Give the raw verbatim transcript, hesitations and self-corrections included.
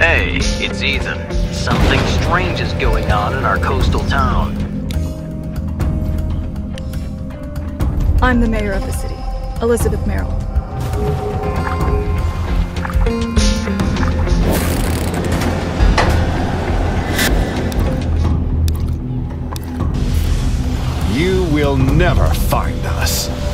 Hey, it's Ethan. Something strange is going on in our coastal town. I'm the mayor of the city, Elizabeth Merrill. You will never find us.